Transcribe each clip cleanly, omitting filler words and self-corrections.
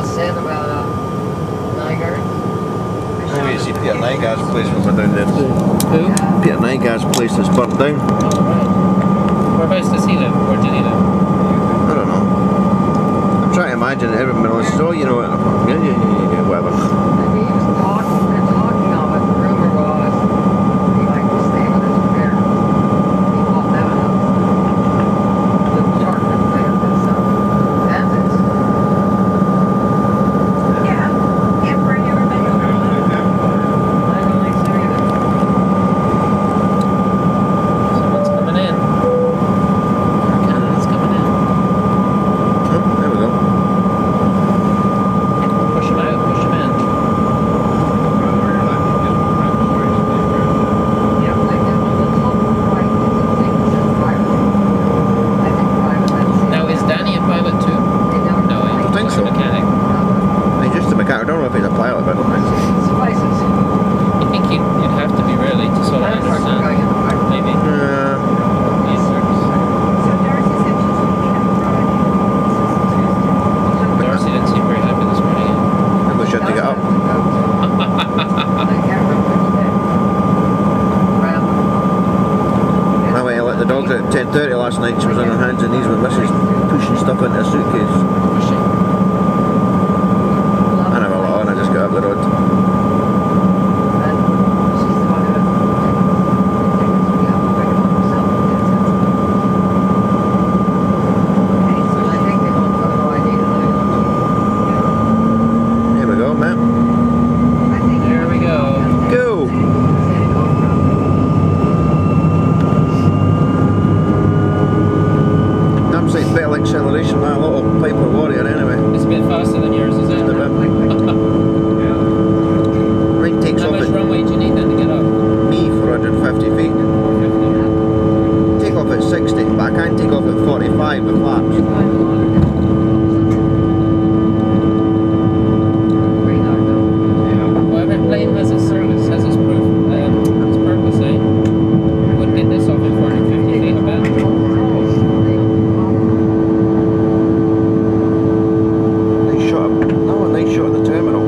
else said about Nygaard? Oh, you see Peter Nygaard's place when we're down there. Who? Peter Nygaard's place that's burnt down. Oh, right. Whereabouts does he live? Where did he live? I don't know. I'm trying to imagine everyone else says, oh, you know, yeah, whatever. He was talking of it. The rumor was he might be staying with his parents. He bought them a house. The apartment there, and it's Yeah, bring everybody over. I don't think so either. Someone's coming in. Our candidate's coming in. Oh, there we go. Push him out, push him in. Yeah, like that on the top right is a thing that says private. I think private, I'd say. Now, is Danny a pilot too? They never No, I he's think just so. a mechanic. He's just a mechanic. I don't know if he's a pilot, but I don't think so. Suffices. You think you'd have to be really, just so I That's hard to go understand? in the private. Maybe. Yes, sir. So Darcy said she's leaving on Friday. Darcy didn't seem very happy this morning. Maybe we should have to get up. I can't remember which day. I went and let the dogs out at 10:30 last night. She was on her hands and knees with Mrs. pushing stuff into a suitcase. I never let on, I just got up the road. Here we go, ma'am. There we go. Go! Damn sight better acceleration than that little Piper Warrior anyway. It's a bit faster than yours, is it? Just a bit. Mine takes How off much at runway do you need then to get up? me 450 feet. 450. Take off at 60, but I can't take off at 45 with flaps. Well, every plane has its service, has its proof, its purpose, eh? Wouldn't get this off at 450 feet, I bet. Nice shot of, oh, a nice shot of the terminal.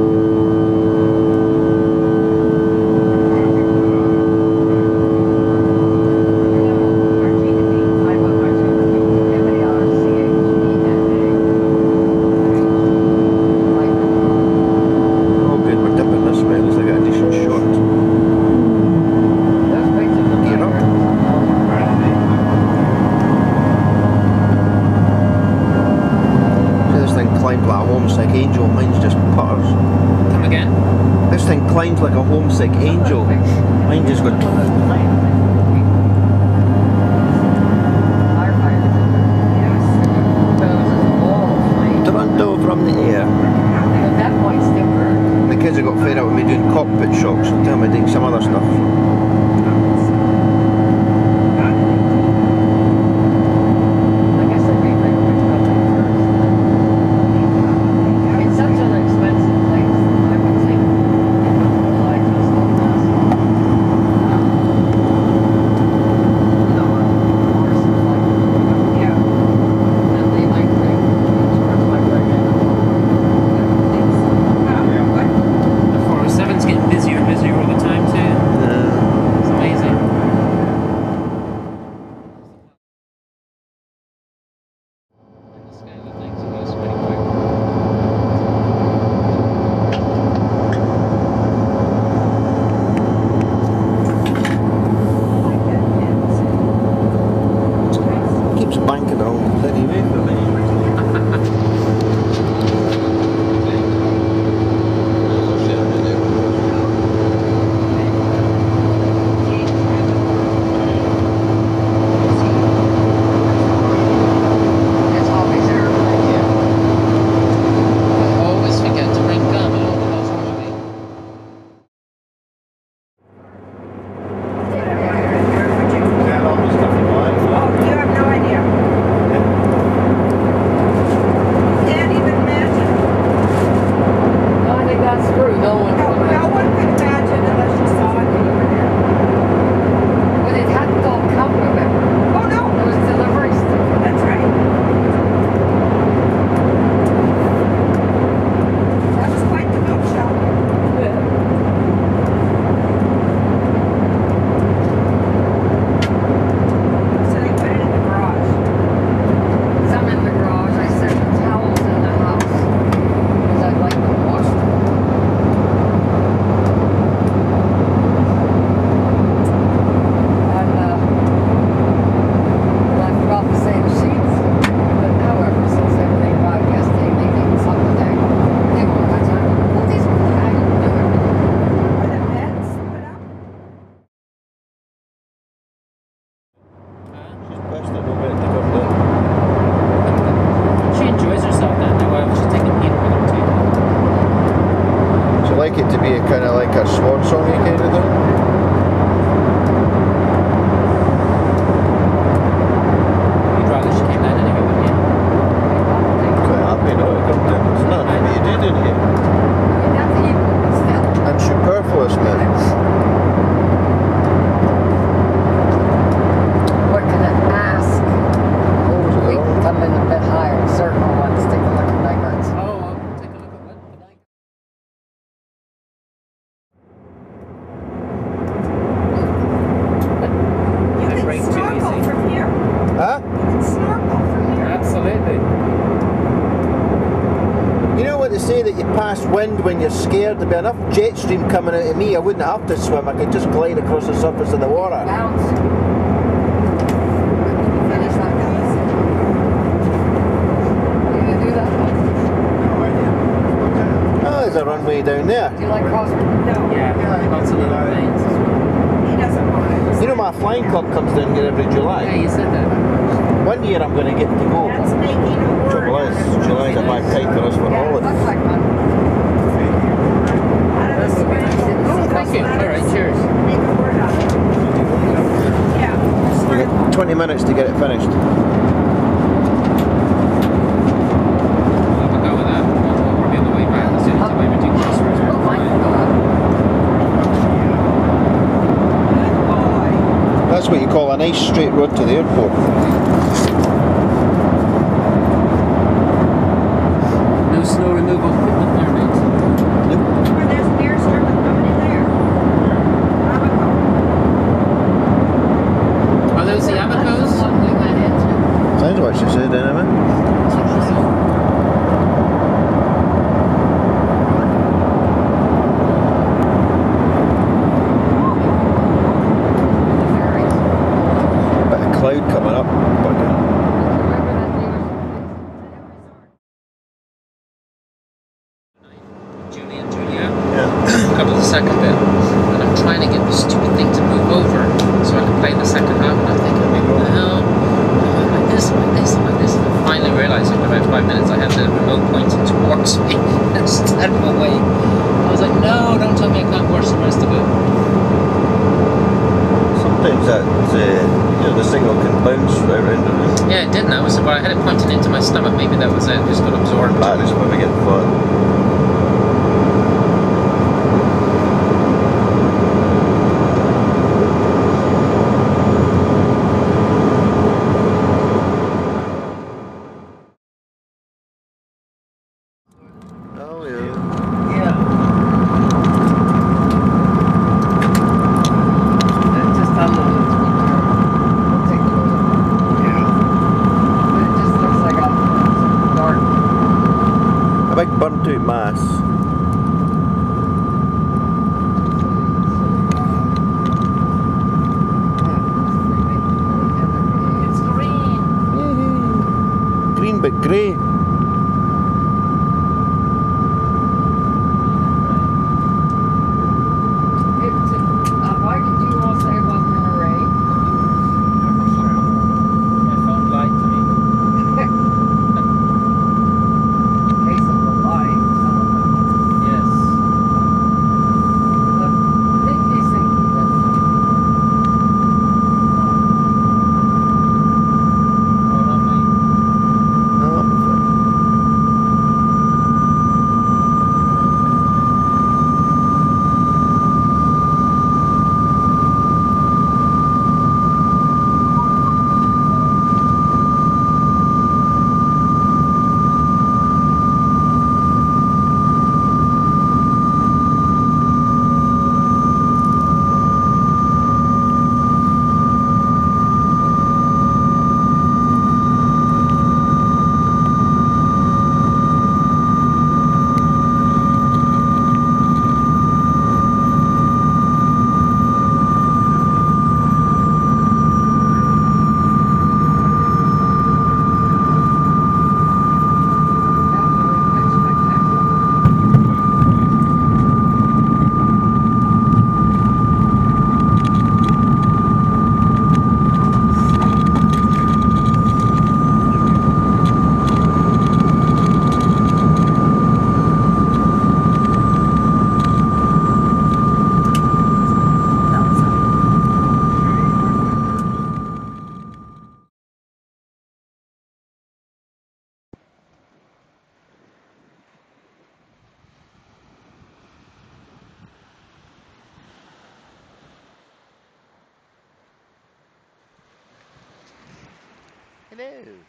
Oh good, we're dipping this way, at least I got a decent shot. Gear up. See this thing climbed like a homesick angel, mine's just putters. Come again? This thing climbed like a homesick angel. Mine just got... Toronto from the air. And the kids have got fed up with me doing cockpit shocks, so tell me to do some other stuff. The 407's getting busier and busier all the time too. swan song kind of thing? You'd rather she came down anyway, wouldn't you? Quite happy now to come down. There's nothing for me to do down here. That's even still. And superfluous, man. What can I ask? We can come in a bit higher. Certain ones, take a look at my guns. Oh, I'll take a look at what? You That can breaks too snorkel easy. from here. Huh? You can snorkel from here. Absolutely. You know what they say, that you pass wind when you're scared? There'd be enough jet stream coming out of me, I wouldn't have to swim. I could just glide across the surface of the water. Bounce. Finish that, guys. You gonna do that? Oh, there's a runway down there. Do you like crossword? No. Yeah, lots of little things as well. He doesn't want it. You know my flying club comes down here every Yeah, July. you said that. One year I'm going to get to go. That's making a word. Trouble is, July's a bad time for us for Yeah, holidays. looks like one. Out of the spring. Oh, thank you. All right, cheers. Make a word out of it. Yeah. We got 20 minutes to get it finished. We'll have a go with that. We'll be on the way back as soon as the way we do crossroads. Oh, mine can go up. Good boy. That's what you call a nice straight road to the airport. No snow removal equipment there, mate. Where there's Pearson with nobody there. Abaco. Are those the Abacos? That's the one we went into. Sounds what she said, anyway. That's what she said. Bit of cloud coming up. Bugger. Julie and Julia. Yeah. Got to the second bit, and I'm trying to get the stupid thing to move over so I can play the second half. And I'm thinking, no, like this, like this, like this. And I'm finally realizing in about 5 minutes I had the remote pointing towards me instead of away. I was like, no, don't tell me I can't watch the rest of it. Sometimes that, the signal can bounce right around it. Yeah, it did now. So, but I had it pointing into my stomach. Maybe that was it. It just got absorbed. That is when we get flat. Oh yeah. Yeah. It's just under the We'll take a look. Yeah. But it just looks like a dark. A big burnt out mass. It's green. Green but grey. Why did you all say it wasn't in a rain? My phone lied to me. In case of the light. Yes. I think these things are different. Oh, not me. Oh, Hello.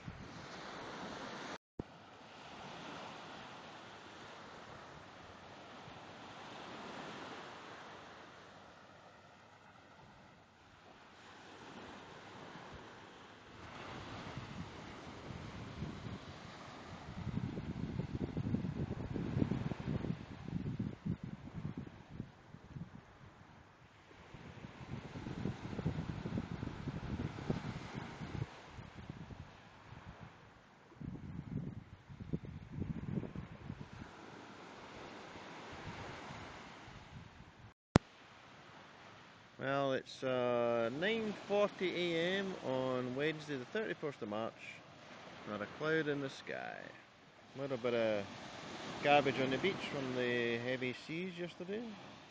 Well, it's 9:40 AM on Wednesday the 31st of March. Not a cloud in the sky. A little bit of garbage on the beach from the heavy seas yesterday.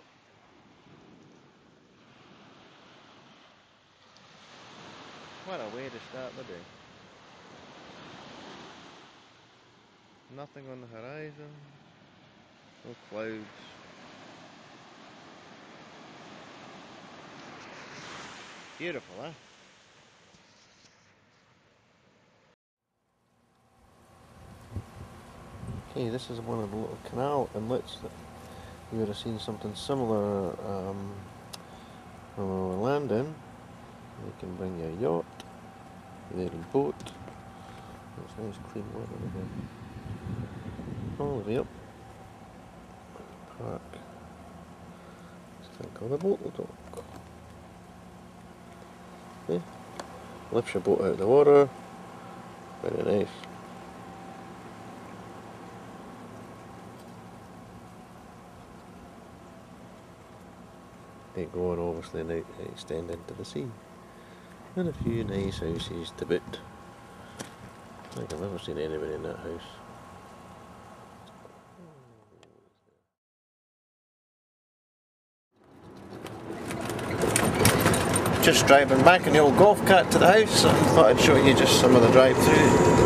What a way to start the day. Nothing on the horizon. No clouds. Beautiful, eh? Okay, this is one of the little canal inlets that you would have seen something similar when we were landing. You can bring your yacht, your little boat. That's nice clean water again. All the way up. Park. Still call the boat the dock. Okay. Lifts your boat out of the water. Very nice. They go on obviously and extend into the sea. And a few nice houses to boot. I think I've never seen anybody in that house. Just driving back in the old golf cart to the house, so I thought I'd show you just some of the drive through.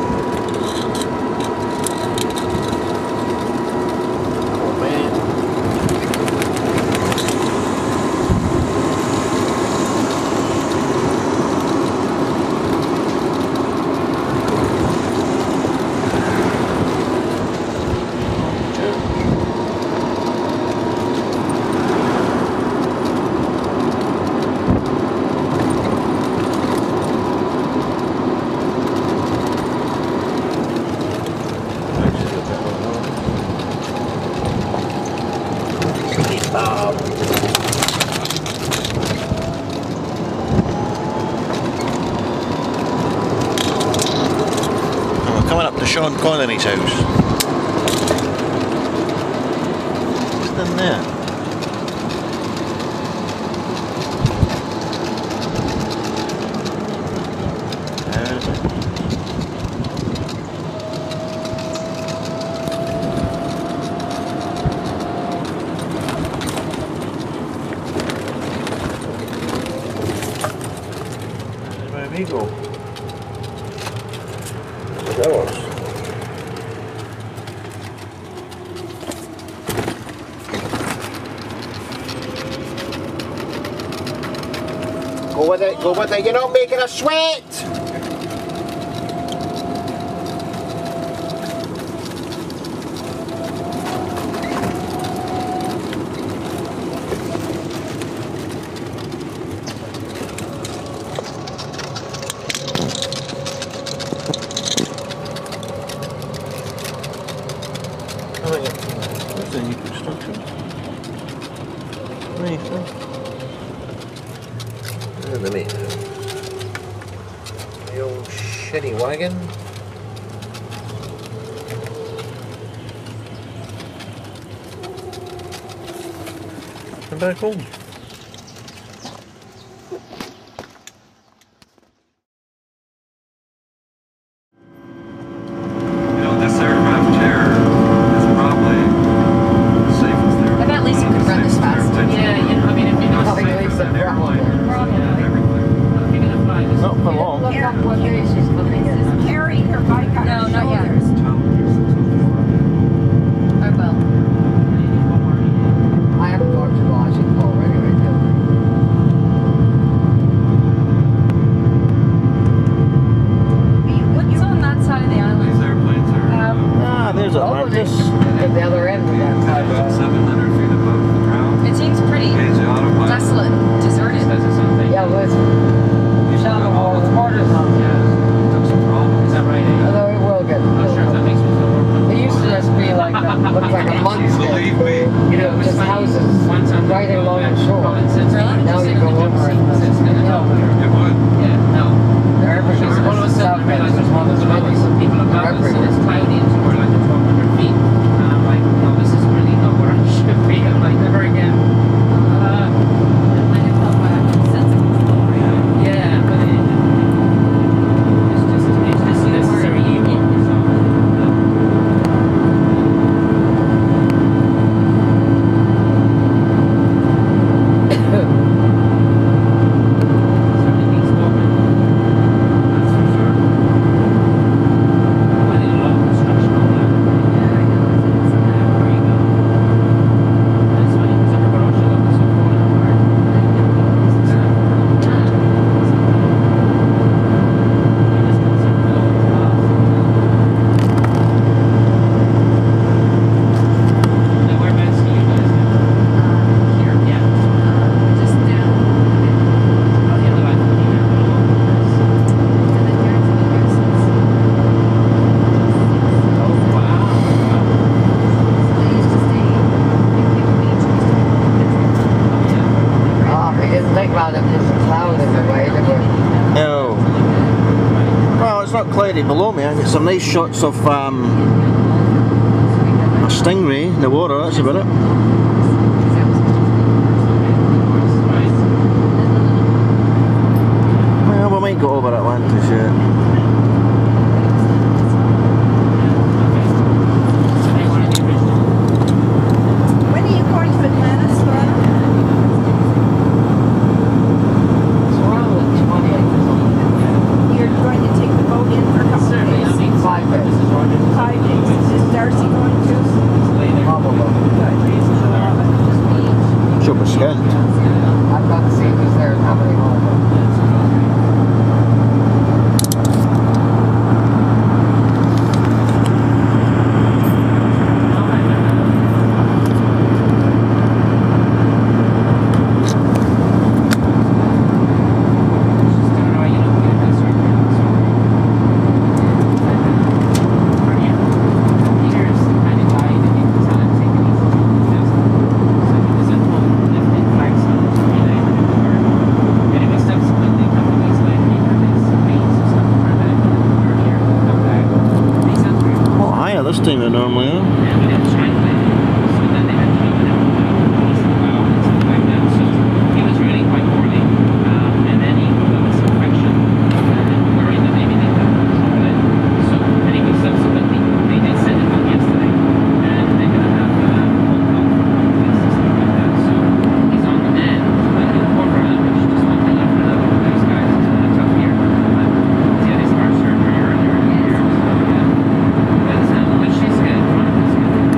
Coming up to Sean Connery's house. Just in there. There's it. There's where we go. Go with it, you're not making a sweat! That's a new construction. Nice, and the main house. The old shitty wagon. And back home. I haven't talked to Washington already. is it, Marcus? At the other end of that side. About 700 feet above the ground. It seems pretty Engage the autopilot. desolate, deserted. Yeah, listen. You shot the wall, it's more than something. Took some problems. Is that right? Although it will get. I'm not sure if that makes me feel more comfortable. It used to just be like looks like a monk's Believe me. You know, it was just funny. houses One time we right go along back the to shore. Providence, Really? Now you go over it. It would. Yeah, no. Everything's All of a sudden I realized there's one of those mountains and people above us and it's cloudy and we're like at 1,200 feet. And I'm like, no, this is really not where I should be. I'm like, never again. Yeah, but it's just necessary evil. So, certainly needs stopping. That's for sure. I did a lot of construction on that. Yeah, I know. There you go. It's funny because everybody else should look so falling apart. Now, whereabouts do you guys live? Here, yeah. Just down. Oh, the other line from here. And then there's the Pearsons. Oh, wow. They used to stay in Newport Beach. We used to go Yeah. Oh, he didn't think about it. There's a cloud in the way. There were No. Well, it's not cloudy below me. I get some nice shots of a stingray in the water. That's about it. Well, we might go over Atlantis yet. When are you going to Atlantis, Laura? it's around the 20th or something. You're going to take the boat in for a couple of days. 5 days. 5 days. Is Darcy going to? Probably. She'll be skinned. I've got to see who's there and how many more. Well, higher this time than normally, huh? And we didn't triangulate it. So then they had to open it up piece of well and stuff like that. So he was really quite poorly. And then he got this infection. And worried that maybe they couldn't control it. So anyway, subsequently, they did send him out yesterday. And they're going to have phone call from police and stuff like that. So he's on the mend. But he'll recover, which just one thing after another with those guys. It's been a tough year. But he had his heart surgery earlier in the year. So yeah. But she's good. Veronica's good.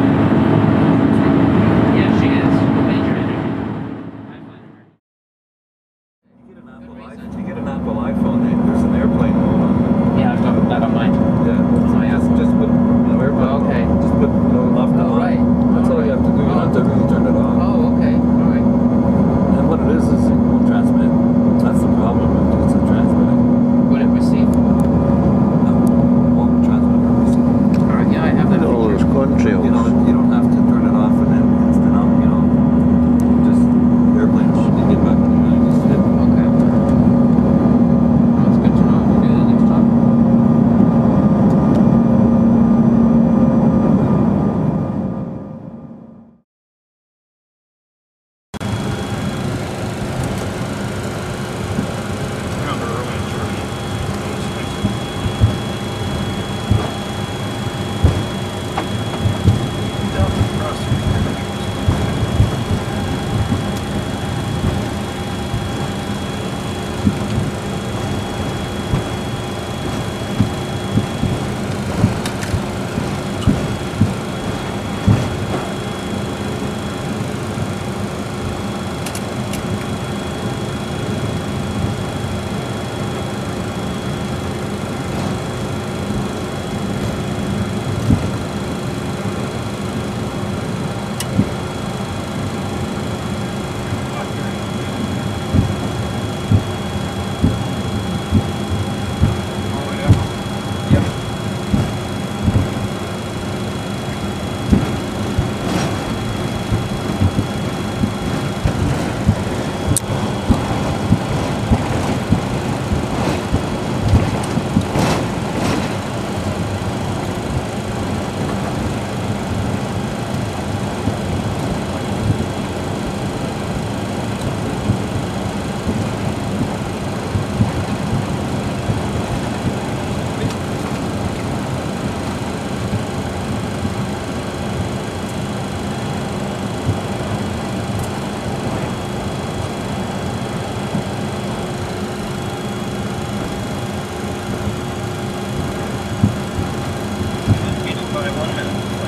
on a minute.